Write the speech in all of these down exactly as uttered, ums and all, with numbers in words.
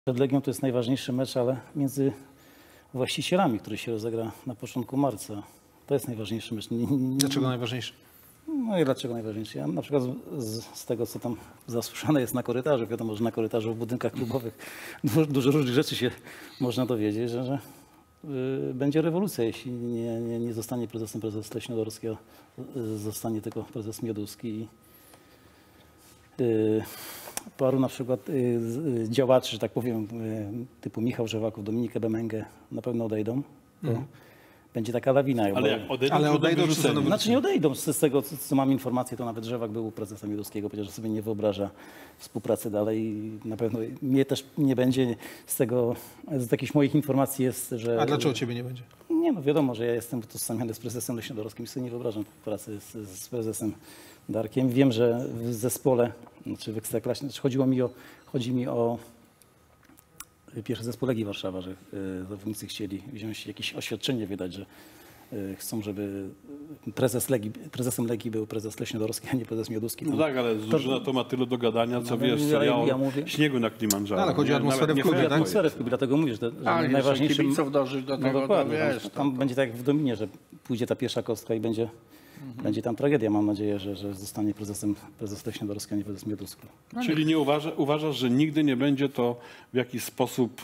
Przed Legią to jest najważniejszy mecz, ale między właścicielami, który się rozegra na początku marca. To jest najważniejszy mecz. Nie, nie, Dlaczego najważniejszy? No i dlaczego najważniejszy? Ja na przykład z, z tego, co tam zasłyszane jest na korytarzu, wiadomo, że na korytarzu w budynkach klubowych dużo, dużo różnych rzeczy się można dowiedzieć, że, że y, będzie rewolucja, jeśli nie, nie, nie zostanie prezesem prezes Leśnodorski, a y, zostanie tylko prezes Mioduski. I, y, paru na przykład y, y, działaczy, że tak powiem, y, typu Michał Żewaków, Dominik Ebemenge na pewno odejdą. Mhm. Będzie taka lawina. Ale jak odejdą, ale odejdą czy Znaczy, znaczy nie odejdą. Z tego, co, co mam informację, to nawet Żewak był prezesem Mioduskiego, powiedział, że sobie nie wyobraża współpracy dalej i na pewno mnie też nie będzie z tego, z jakichś moich informacji jest, że... A dlaczego ciebie nie będzie? Nie, no wiadomo, że ja jestem tożsamiany z prezesem Leśnodorskim i sobie nie wyobrażam pracy z, z prezesem Darkiem. Wiem, że w zespole, znaczy w Ekstraklasie, znaczy chodziło mi o, chodzi mi o pierwszy zespół Legii Warszawa, że y, zawodnicy chcieli wziąć jakieś oświadczenie, wydać, że y, chcą, żeby prezes Legii, prezesem Legii był prezes Leśnodorski, a nie prezes Mioduski. No tak, ale drużyna to ma tyle do gadania, co No, wiesz, ja- co ja o ja mówię- śniegu na Kilimandżaro. No, ale chodzi o Nie? atmosferę Nawet w nie klubie, chodzi tak? o Atmosferę w klubie, dlatego mówisz, że, że A, najważniejszym... najważniejszym kibiców dążyć do No tego, dokładnie, to wiesz. tam, tam to... będzie tak jak w Dominie, że pójdzie ta pierwsza kostka i będzie, Mhm. będzie tam tragedia. Mam nadzieję, że, że zostanie prezesem prezes Leśnodorski, a nie prezes Mioduski. Czyli nie uważa, uważasz, że nigdy nie będzie to w jakiś sposób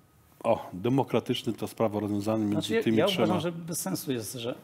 o, demokratyczny ta sprawa rozwiązana między Znaczy, tymi ja trzema? uważam, że bez sensu jest, że,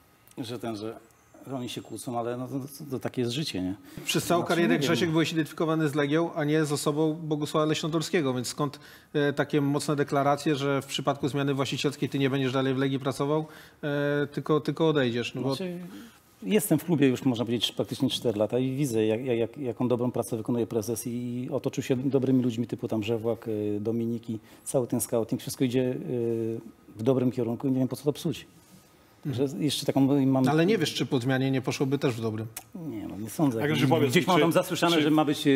że ten, że oni się kłócą, ale no, to, to, to takie jest życie, nie? Przez całą Znaczy, karierę nie wiem. Grzesiek byłeś identyfikowany z Legią, a nie z osobą Bogusława Leśnodorskiego, więc skąd e, takie mocne deklaracje, że w przypadku zmiany właścicielskiej ty nie będziesz dalej w Legii pracował, e, tylko, tylko odejdziesz? No bo... Znaczy, jestem w klubie już, można powiedzieć, praktycznie cztery lata i widzę, jak, jak, jaką dobrą pracę wykonuje prezes i otoczył się dobrymi ludźmi typu tam Żewłak, y, Dominiki, cały ten scouting, wszystko idzie y, w dobrym kierunku i nie wiem, po co to psuć. Że jeszcze taką mam... Ale nie wiesz, czy po zmianie nie poszłoby też w dobrym. Nie, no nie sądzę. Tak, że powiedz, Gdzieś mam czy- tam zasłyszane, czy- że ma być y,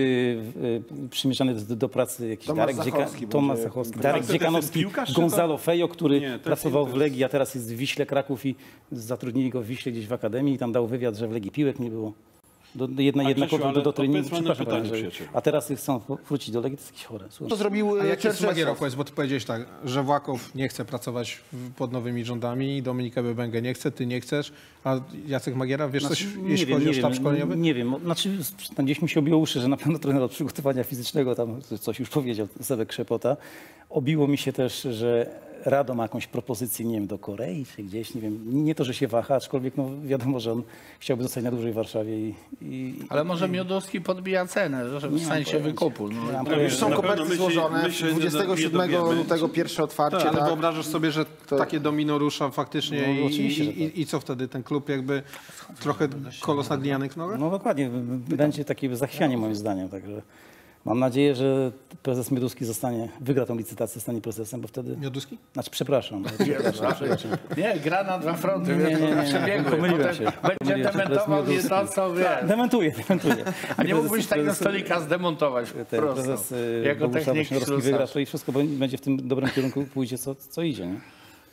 y, przymierzany do, do pracy jakiś Tomasz Darek Zachowski Dzieka, Tomasz będzie- Zachowski, Ale Darek to jest Dziekanowski, piłkarz, czy to- Gonzalo Fejo, który Nie, to jest- pracował to w jest- Legii, a teraz jest w Wiśle Kraków i zatrudnili go w Wiśle gdzieś w Akademii i tam dał wywiad, że w Legii piłek nie było. Do, do jedna, A jednakowo Grzesiu, do, ale do treningu. odpowiedz mi na Przepraszam, pytanie, panie, że- przyjacielu. a teraz chcą wrócić do Legii, to jest jakieś chore. To Słuchaj. zrobił A jak jest z Czerczesław. Magierą, powiedz, bo ty powiedziałeś tak, że Włakow nie chce pracować w- pod nowymi rządami, Dominik Ebemenge nie chce, ty nie chcesz, a Jacek Magiera, wiesz coś, Znaczy, jeśli chodzi o sztab szkoleniowy? Nie wiem, znaczy tam gdzieś mi się obiło uszy, że na pewno trener od przygotowania fizycznego, tam coś już powiedział, Sebek Krzepota. Obiło mi się też, że Rado ma jakąś propozycję, nie wiem, do Korei czy gdzieś, nie wiem, nie to, że się waha, aczkolwiek no wiadomo, że on chciałby zostać na dłużej w Warszawie i... i Ale może Mioduski podbija cenę, że w Nie mam sensie pojęcia. wykupu. No. Nie mam No, pojęcia. Już są Na koperty pewno myśli- złożone. myślę, że dwudziestego siódmego nie dowiemy. lutego pierwsze otwarcie. Tak, ale tak. wyobrażasz sobie, że To- takie domino rusza faktycznie No, i, oczywiście, i, że tak. i, i co wtedy? Ten klub jakby trochę kolos na glinianych nogach? No dokładnie, będzie takie zachwianie moim zdaniem, także mam nadzieję, że prezes Mioduski zostanie, wygra tą licytację, stanie prezesem, bo wtedy... Mioduski? Znaczy, przepraszam. przepraszam, przepraszam. Nie, gra na dwa fronty, Nie, wiesz, nie, nie, nie. przebiegły. Pomyliłem Potem się. będzie Pomyliłem się, dementował prezes nie to, co wiesz. Dementuję, dementuję. A nie Prezes- mógłbyś tak na prezes- stolika zdemontować Ten prosto. prezes y, Jako Bogusław technik Leśnodorski ślusarz. wygra to i wszystko będzie w tym dobrym kierunku, pójdzie co, co idzie, nie?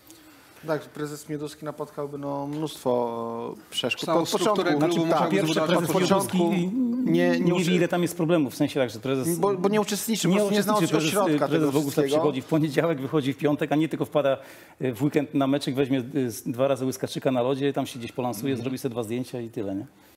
Tak, prezes Mioduski napotkałby no, mnóstwo przeszkód. Całą Od początku, strukturę klubu znaczy, musiał tak, Pierwszy zbudować prezes od początku. Mioduski Nie, nie, nie wie, uczy- ile tam jest problemów, w sensie tak, że prezes... bo, bo nie uczestniczy, po prostu nie znał uczestniczy. od środka prezes tego Bogusław wszystkiego. przychodzi w poniedziałek, wychodzi w piątek, a nie tylko wpada y, w weekend na meczek, weźmie y, dwa razy łyskaczyka na lodzie, tam się gdzieś polansuje, zrobi sobie dwa zdjęcia i tyle, nie?